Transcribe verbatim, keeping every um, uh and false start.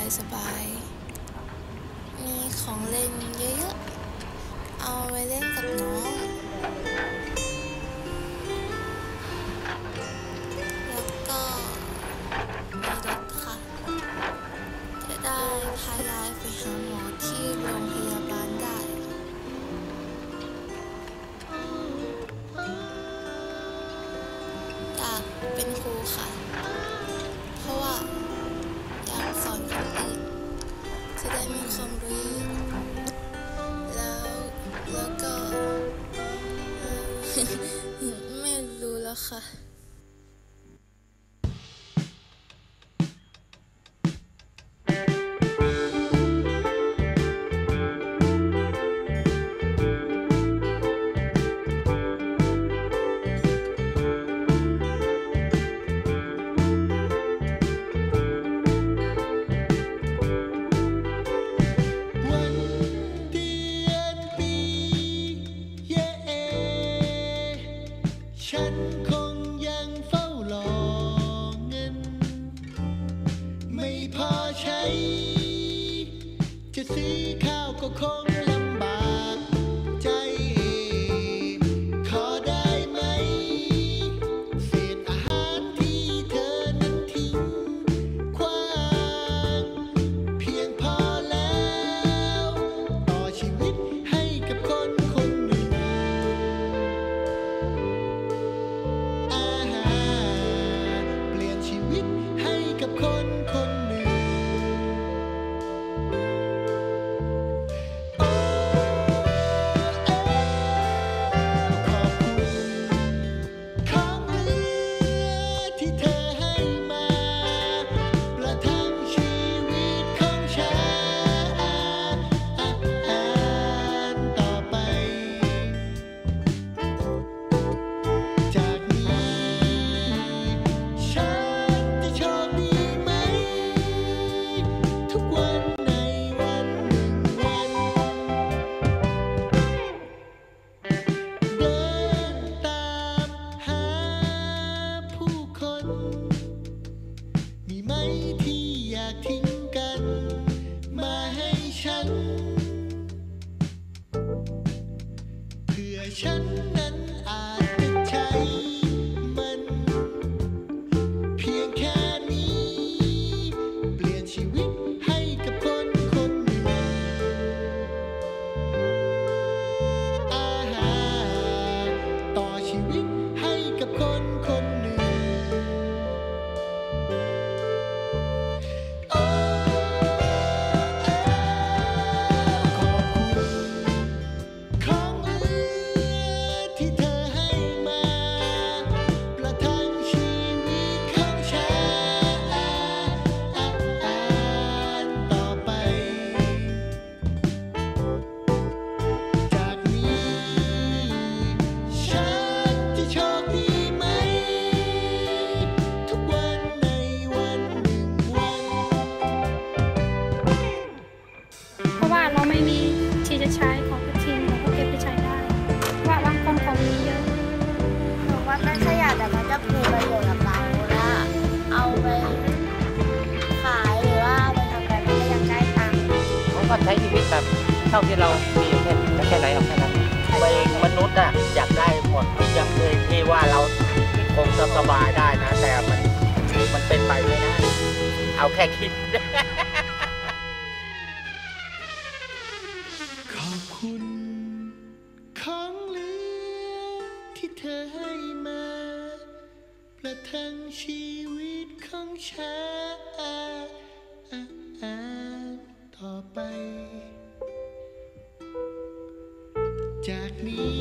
สบายๆมีของเล่นเยอะๆเอาไว้เล่นกับน้องแล้วก็มีรถค่ะจะได้พายายไปหาหมอที่โรงพยาบาลได้อยากเป็นครูค่ะเพราะว่าอยากสอนคนอื่นจะได้มีความรู้แล้วแล้วก็ไม่รู้แล้วค่ะฉันคงยังเฝ้ารอเงินไม่พอใช้จะซื้อข้าวก็คงลำบากใจขอได้ไหมเศษอาหารที่เธอนั้นทิ้งขว้างเพียงพอแล้วต่อชีวิตให้กับคนคนหนึ่งกับคนคนหนึ่งโอ้เอ๋ขอบคุณของเหลือที่เธอให้มาประทังชีวิตของฉันต่อไปจากนี้ฉันจะโชคดีทุกวันในวันหนึ่งวันเดินตามหาผู้คนมีไหมที่อยากทิ้งกันมาให้ฉันเพื่อฉันนั้นอาจจะใช้มันเพียงแค่นี้เปลี่ยนชีวิตให้กับคนคนหนึ่งอาหารต่อชีวิตให้กับคนคนหนึ่งโอ้ขอบคุณของเหลือที่เธอให้มาประทังชีวิตของฉันต่อไปจากนี้ฉันจะโชคดีไหมทุกวันในวันหนึ่งวันเพราะว่าเราไม่มีที่จะใช้ของก็ทิ้งเราก็เก็บไปใช้ได้ว่าบางคนของมีเยอะบอกว่าเป็นขยะแต่มันจะมีประโยชน์กับเราละเอาไปขายหรือว่าไปทำอะไรมันก็ยังได้ตังค์เขาก็ใช้ชีวิตแบบเท่าที่เรามีแค่แค่ไหนเอาแค่นั้นมนุษย์อะอยากได้หมดอย่างเลยที่ว่าเราคงสบายได้นะแต่มันมันเป็นไปไม่ได้เอาแค่คิดขอบคุณของเหลือที่เธอให้มาประทังชีวิตของฉันต่อไปจากนี้